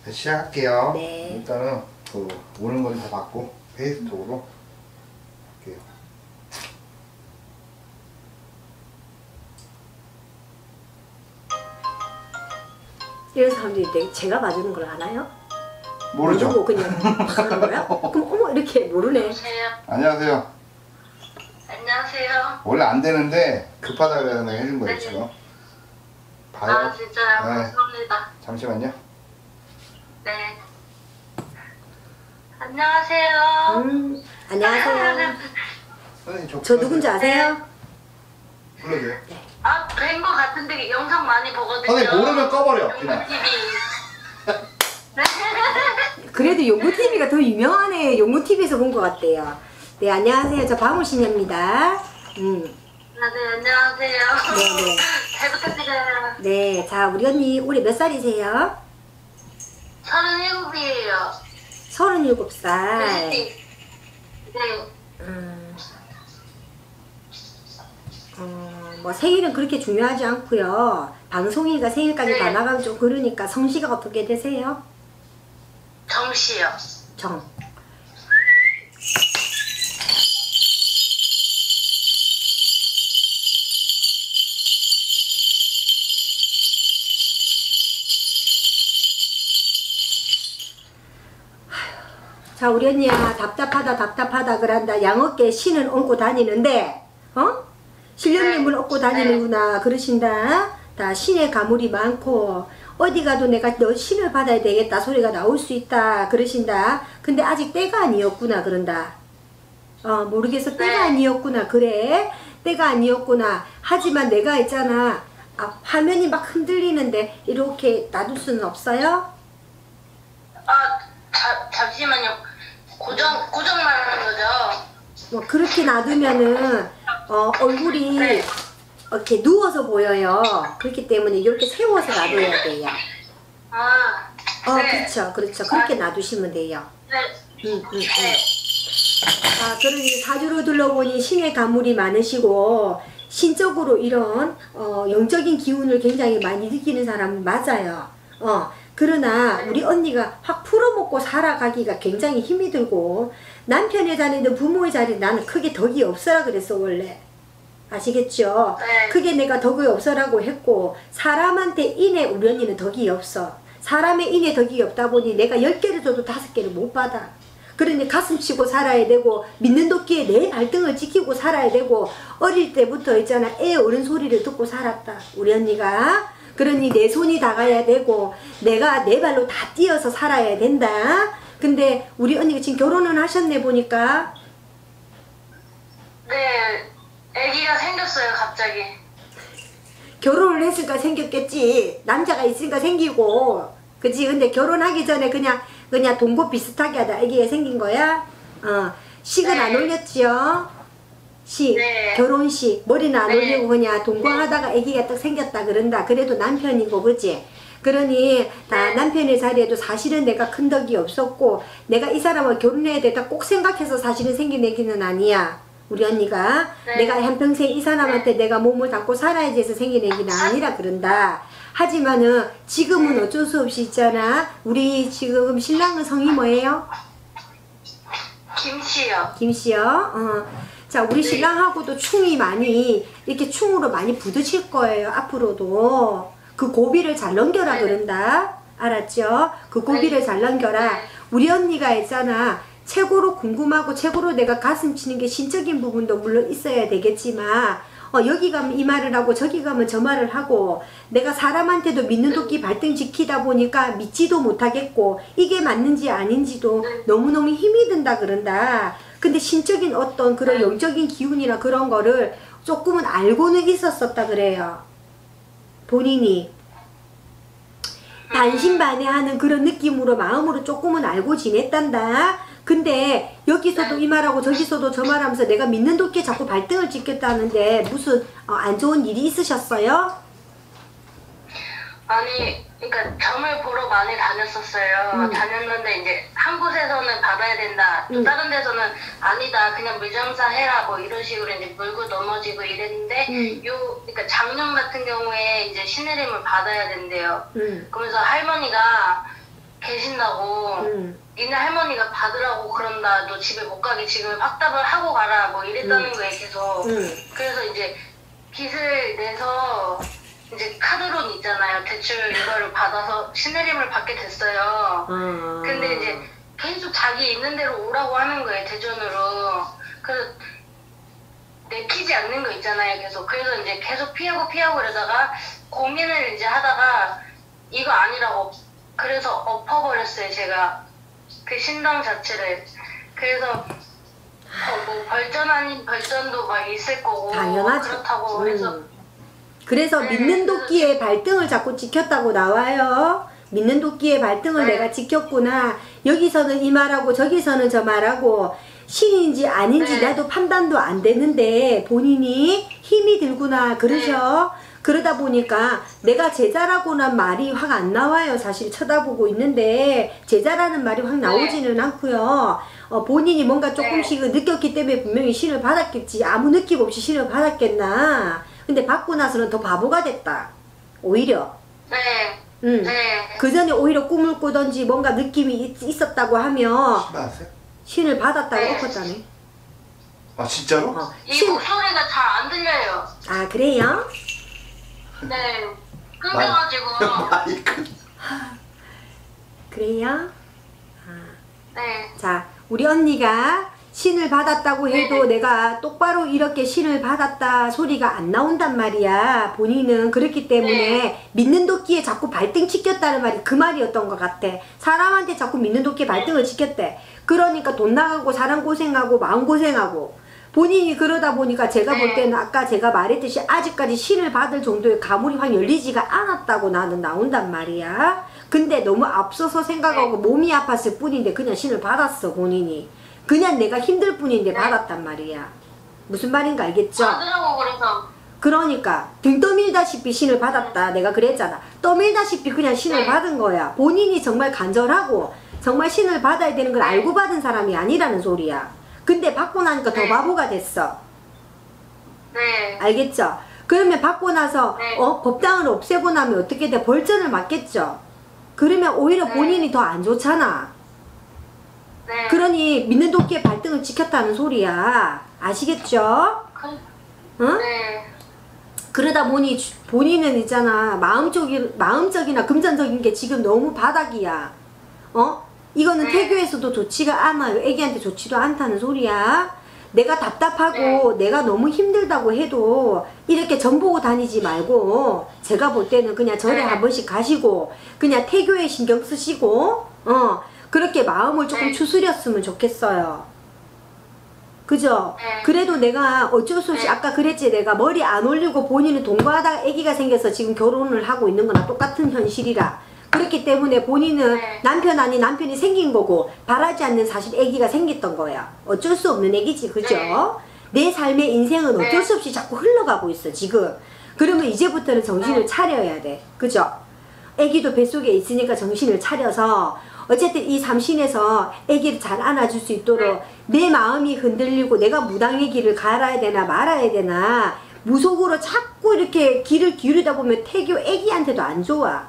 시작할게요. 네. 일단은 그 오는 건 다 받고 페이스톡으로 할게요. 이런 사람들이 제가 봐주는 걸 아나요? 모르죠? 모르고 그냥 하는 거야? 그럼 어머 이렇게 모르네. 안녕하세요. 안녕하세요. 원래 안 되는데 급하다 그래서 내가 해준 거예요 지금. 봐요. 아 진짜요? 네. 감사합니다. 잠시만요. 네. 안녕하세요. 안녕하세요. 선생님 저 누군지 아세요? 불러줘요. 아, 뵌 거 같은데 영상 많이 보거든요. 선생님 모르면 꺼버려 그냥. TV. 그래도 용구TV가 더 유명하네. 용구TV에서 본 것 같대요. 네, 안녕하세요. 저 방울신입니다. 아, 네, 안녕하세요. 네네. 잘 부탁드려요. 네, 자, 우리 언니 올해 몇 살이세요? 37이에요. 37살. 네. 뭐 생일은 그렇게 중요하지 않고요. 방송이가 생일까지 네. 다 나가면 좀 그러니까 성씨가 어떻게 되세요? 정씨요. 정. 자, 우리 언니야 답답하다 그런다. 양어깨 신은 얹고 다니는데 신령님을 얻고 다니는구나 그러신다. 다 신의 가물이 많고 어디 가도 내가 너 신을 받아야 되겠다 소리가 나올 수 있다 그러신다. 근데 아직 때가 아니었구나 그런다. 모르겠어. 때가 아니었구나. 그래 때가 아니었구나. 하지만 내가 있잖아, 화면이 막 흔들리는데 이렇게 놔둘 수는 없어요? 잠시만요. 고정만 하는 거죠? 뭐 그렇게 놔두면은 얼굴이 네. 이렇게 누워서 보여요. 그렇기 때문에 이렇게 세워서 놔둬야 돼요. 네. 그렇죠. 그렇게 놔두시면 돼요. 네. 그러니 사주로 둘러보니 신의 가물이 많으시고 신적으로 이런 영적인 기운을 굉장히 많이 느끼는 사람은 맞아요. 그러나 우리 언니가 확 풀어먹고 살아가기가 굉장히 힘이 들고 남편의 자리든 부모의 자리는 나는 크게 덕이 없어라 그랬어 원래. 아시겠죠? 네. 크게 내가 덕이 없어라고 했고 사람한테 인해 우리 언니는 덕이 없어. 사람의 인해 덕이 없다 보니 내가 10개를 줘도 5개를 못 받아. 그러니 가슴 치고 살아야 되고 믿는 도끼에 내 발등을 지키고 살아야 되고 어릴 때부터 있잖아 애 어른 소리를 듣고 살았다 우리 언니가. 그러니 내 손이 닿아야 되고 내가 내 발로 다 뛰어서 살아야 된다. 근데 우리 언니가 지금 결혼은 하셨네 보니까. 네. 아기가 생겼어요 갑자기. 결혼을 했으니까 생겼겠지. 남자가 있으니까 생기고 그치. 근데 결혼하기 전에 그냥 동거 비슷하게 하다 아기가 생긴 거야. 식은 네. 안 올렸지요. 네. 결혼식 머리는 안 네. 올리고 그냥 동거하다가 아기가 딱 생겼다 그런다. 그래도 남편이고 그치. 그러니 다 네. 남편의 자리에도 사실은 내가 큰 덕이 없었고 내가 이 사람을 결혼해야 되다 꼭 생각해서 사실은 생긴 애기는 아니야 우리 언니가. 네. 내가 한평생 이 사람한테 내가 몸을 담고 살아야지 해서 생긴 애기는 아니라 그런다. 하지만은 지금은 어쩔 수 없이 있잖아. 우리 지금 신랑은 성이 뭐예요? 김씨요. 김씨요. 자, 우리 신랑하고도 충이 많이 이렇게 충으로 많이 부딪힐 거예요. 앞으로도 그 고비를 잘 넘겨라 그런다. 알았죠? 그 고비를 잘 넘겨라. 우리 언니가 있잖아. 최고로 궁금하고 최고로 내가 가슴 치는 게 신적인 부분도 물론 있어야 되겠지만 여기 가면 이 말을 하고 저기 가면 저 말을 하고 내가 사람한테도 믿는 도끼 발등 지키다 보니까 믿지도 못하겠고 이게 맞는지 아닌지도 너무너무 힘이 든다 그런다. 근데 신적인 어떤 그런 영적인 기운이나 그런 거를 조금은 알고는 있었었다 그래요. 본인이 반신반의하는 그런 느낌으로 마음으로 조금은 알고 지냈단다. 근데 여기서도 이 말하고 저기서도 저 말하면서 내가 믿는 도끼에 자꾸 발등을 찍겠다는데 무슨 안 좋은 일이 있으셨어요? 아니, 그러니까 점을 보러 많이 다녔었어요. 다녔는데 이제 한 곳에서는 받아야 된다. 또 다른 데서는 아니다. 그냥 물장사 해라. 뭐 이런 식으로 이제 물고 넘어지고 이랬는데 그러니까 작년 같은 경우에 이제 신혜림을 받아야 된대요. 그러면서 할머니가 계신 계신다고 니네 할머니가 받으라고 그런다. 너 집에 못 가게 지금 확답을 하고 가라. 뭐 이랬다는 거예요 계속. 그래서 이제 빚을 내서 이제 카드론 있잖아요. 대출 이거를 받아서 신내림을 받게 됐어요. 근데 이제 계속 자기 있는 대로 오라고 하는 거예요. 대전으로. 그래서 내키지 않는 거 있잖아요. 계속. 그래서 이제 계속 피하고 그러다가 고민을 이제 하다가 이거 아니라고 그래서 엎어버렸어요. 제가 그 신당 자체를. 그래서 뭐 벌전 아닌 벌전도 막 있을 거고 당연하죠. 그렇다고 해서 그래서 네, 믿는 도끼의 발등을 자꾸 지켰다고 나와요. 믿는 도끼의 발등을 네. 내가 지켰구나. 여기서는 이 말하고 저기서는 저 말하고 신인지 아닌지 네. 나도 판단도 안 되는데 본인이 힘이 들구나 그러셔. 그러다 보니까 내가 제자라고는 말이 확 안 나와요. 사실 쳐다보고 있는데 제자라는 말이 확 나오지는 않고요. 본인이 뭔가 조금씩 느꼈기 때문에 분명히 신을 받았겠지. 아무 느낌 없이 신을 받았겠나. 근데 받고 나서는 더 바보가 됐다. 오히려. 네. 네. 그 전에 오히려 꿈을 꾸던지 뭔가 느낌이 있었다고 하면 받았어요? 신을 받았다고 네. 엎었다네. 아 진짜로? 이 목소리가 잘 안 들려요. 아 그래요? 네. 끊겨가지고. 마이크. 그래요? 네. 자, 우리 언니가 신을 받았다고 해도 내가 똑바로 이렇게 신을 받았다 소리가 안 나온단 말이야. 본인은 그렇기 때문에 믿는 도끼에 자꾸 발등 지켰다는 말이 그 말이었던 것 같아. 사람한테 자꾸 믿는 도끼에 발등을 지켰대. 그러니까 돈 나가고 사람 고생하고 마음 고생하고 본인이 그러다 보니까 제가 볼 때는 아까 제가 말했듯이 아직까지 신을 받을 정도의 가물이 확 열리지가 않았다고 나는 나온단 말이야. 근데 너무 앞서서 생각하고 몸이 아팠을 뿐인데 그냥 신을 받았어 본인이. 그냥 내가 힘들 뿐인데 받았단 말이야. 무슨 말인가 알겠죠? 받으라고 그래서. 그러니까 등 떠밀다시피 신을 받았다. 내가 그랬잖아. 떠밀다시피 그냥 신을 받은 거야. 본인이 정말 간절하고 정말 신을 받아야 되는 걸 알고 받은 사람이 아니라는 소리야. 근데 받고 나니까 더 바보가 됐어. 네. 알겠죠? 그러면 받고 나서 네. 법당을 없애고 나면 어떻게 돼? 벌전을 맞겠죠? 그러면 오히려 본인이 더 안 좋잖아. 네. 그러니 믿는 도끼의 발등을 지켰다는 소리야. 아시겠죠? 응? 네. 그러다 보니 본인은 있잖아. 마음적이나 금전적인 게 지금 너무 바닥이야. 이거는 태교에서도 좋지가 않아요. 애기한테 좋지도 않다는 소리야. 내가 답답하고 내가 너무 힘들다고 해도 이렇게 전 보고 다니지 말고 제가 볼 때는 그냥 절에 한 번씩 가시고 그냥 태교에 신경 쓰시고 그렇게 마음을 조금 추스렸으면 좋겠어요. 그죠? 그래도 내가 어쩔 수 없이 아까 그랬지. 내가 머리 안 올리고 본인은 동거하다가 아기가 생겨서 지금 결혼을 하고 있는 거나 똑같은 현실이라. 그렇기 때문에 본인은 남편 아닌 남편이 생긴 거고 바라지 않는 사실 아기가 생겼던 거야. 어쩔 수 없는 아기지. 그죠? 내 삶의 인생은 어쩔 수 없이 자꾸 흘러가고 있어 지금. 그러면 이제부터는 정신을 차려야 돼. 그죠? 아기도 뱃속에 있으니까 정신을 차려서 어쨌든 이 삼신에서 아기를 잘 안아줄 수 있도록 내 마음이 흔들리고 내가 무당의 길을 갈아야 되나 말아야 되나 무속으로 자꾸 이렇게 길을 기울이다 보면 태교 아기한테도 안 좋아.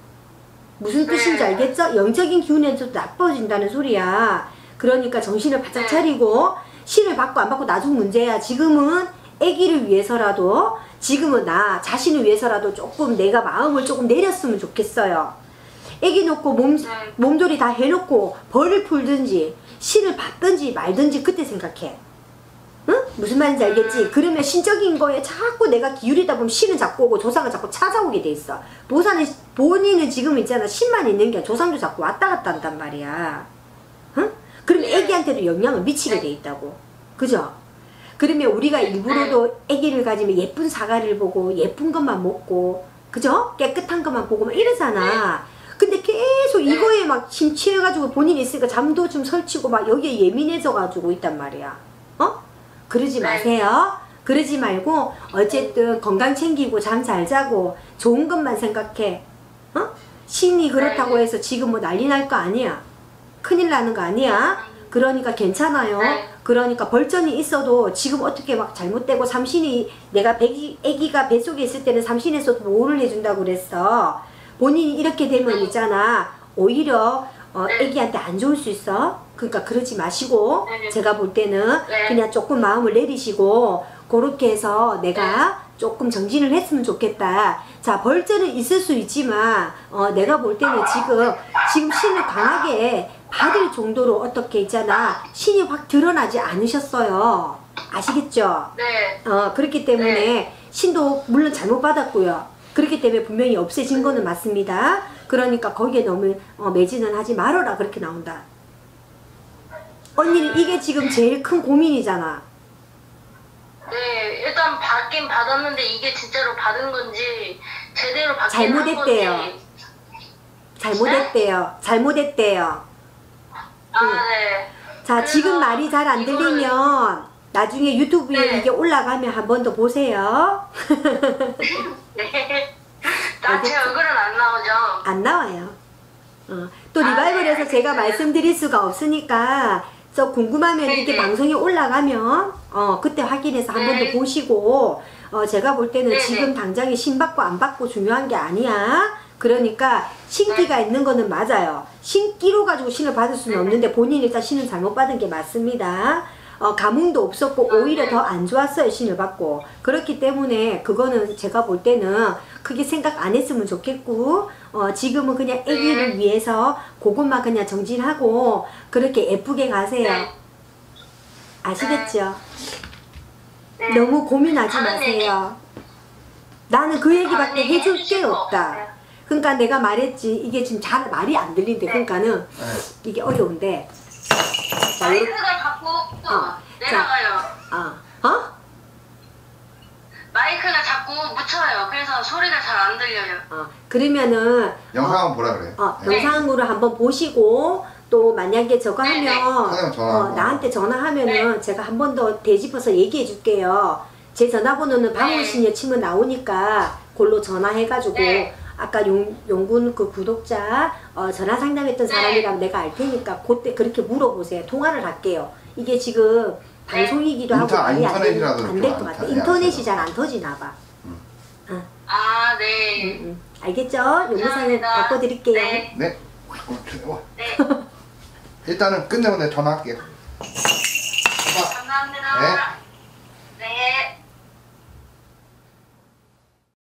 무슨 뜻인지 알겠죠? 영적인 기운에도 나빠진다는 소리야. 그러니까 정신을 바짝 차리고 신을 받고 안 받고 나중 문제야. 지금은 아기를 위해서라도 지금은 나 자신을 위해서라도 조금 내가 마음을 조금 내렸으면 좋겠어요. 아기 놓고 몸조리 다 해놓고 벌을 풀든지 신을 받든지 말든지 그때 생각해. 응? 무슨 말인지 알겠지? 그러면 신적인 거에 자꾸 내가 기울이다 보면 신은 자꾸 오고 조상은 자꾸 찾아오게 돼 있어. 본인은 지금 있잖아. 신만 있는 게 조상도 자꾸 왔다 갔다 한단 말이야. 응? 그러면 애기한테도 영향을 미치게 돼 있다고. 그죠? 그러면 우리가 일부러도 애기를 가지면 예쁜 사과를 보고 예쁜 것만 먹고 그죠? 깨끗한 것만 보고 막 이러잖아. 근데 계속 이거에 막 심취해가지고 본인이 있으니까 잠도 좀 설치고 막 여기에 예민해져가지고 있단 말이야. 그러지 마세요. 그러지 말고 어쨌든 건강 챙기고 잠 잘 자고 좋은 것만 생각해. 신이 그렇다고 해서 지금 뭐 난리 날 거 아니야. 큰일 나는 거 아니야. 그러니까 괜찮아요. 그러니까 벌전이 있어도 지금 어떻게 막 잘못되고 삼신이 내가 아기가 뱃속에 있을 때는 삼신에서도 보호를 해준다고 그랬어. 본인이 이렇게 되면 있잖아. 오히려 네. 애기한테 안 좋을 수 있어. 그러니까 그러지 마시고 네. 제가 볼 때는 네. 그냥 조금 마음을 내리시고 그렇게 해서 내가 조금 정진을 했으면 좋겠다. 자, 벌전은 있을 수 있지만 내가 볼 때는 지금 신을 강하게 받을 정도로 어떻게 있잖아. 신이 확 드러나지 않으셨어요. 아시겠죠? 네. 그렇기 때문에 네. 신도 물론 잘못 받았고요. 그렇기 때문에 분명히 없애진 거는 맞습니다. 그러니까 거기에 너무 매진은 하지 말아라 그렇게 나온다. 언니는 이게 지금 제일 큰 고민이잖아. 네, 일단 받긴 받았는데 이게 진짜로 받은 건지 제대로 받긴 한 잘못했대요. 건지. 잘못했대요. 잘못했대요. 아, 네. 자, 그래서 지금 말이 잘 안 이거를- 들리면 나중에 유튜브에 네. 이게 올라가면 한 번 더 보세요. 네. 제 얼굴은 안 나오죠? 안 나와요. 또 아, 리바이벌에서 네, 제가 알겠어요. 말씀드릴 수가 없으니까 저 궁금하면 네, 이렇게 네. 방송이 올라가면 그때 확인해서 한 번 더 네. 보시고 제가 볼 때는 네, 지금 네. 당장에 신 받고 안 받고 중요한 게 아니야. 그러니까 신기가 있는 거는 맞아요. 신기로 가지고 신을 받을 수는 네. 없는데 본인이 일단 신을 잘못 받은 게 맞습니다. 감흥도 없었고 오히려 네. 더 안 좋았어요. 신을 받고. 그렇기 때문에 그거는 제가 볼 때는 크게 생각 안 했으면 좋겠고 지금은 그냥 애기를 네. 위해서 그것만 그냥 정진하고 그렇게 예쁘게 가세요. 네. 아시겠죠? 네. 너무 고민하지 다른 마세요. 나는 그 얘기밖에 다른 얘기 해줄 게 해주실 거 없다. 없어요. 그러니까 내가 말했지 이게 지금 잘 말이 안 들린대. 그러니까는 네. 이게 어려운데. 자, 요렇게, 마이크가 자꾸 자. 내려가요. 마이크가 자꾸 묻혀요. 그래서 소리가 잘 안 들려요. 그러면은 영상 한번 보라 그래요. 네. 영상으로 한번 보시고 또 만약에 저거 네, 네. 하면 사장님 전화하고. 나한테 전화하면은 제가 한 번 더 되짚어서 얘기해 줄게요. 제 전화번호는 방울신여 치면 나오니까 그걸로 전화해가지고 네. 아까 용군 그 구독자 전화 상담했던 네. 사람이라면 내가 알 테니까 그때 그렇게 물어보세요. 통화를 할게요. 이게 지금 방송이기도 하고 말이 인터넷이라도 안 될 좀 것 안 같아. 타- 인터넷이 안 잘 안 터지나 봐. 아, 네. 알겠죠? 용무상을 감사합니다. 바꿔드릴게요. 네. 네. 네. 일단은 끝내고 내가 전화할게요. 감사합니다. 네.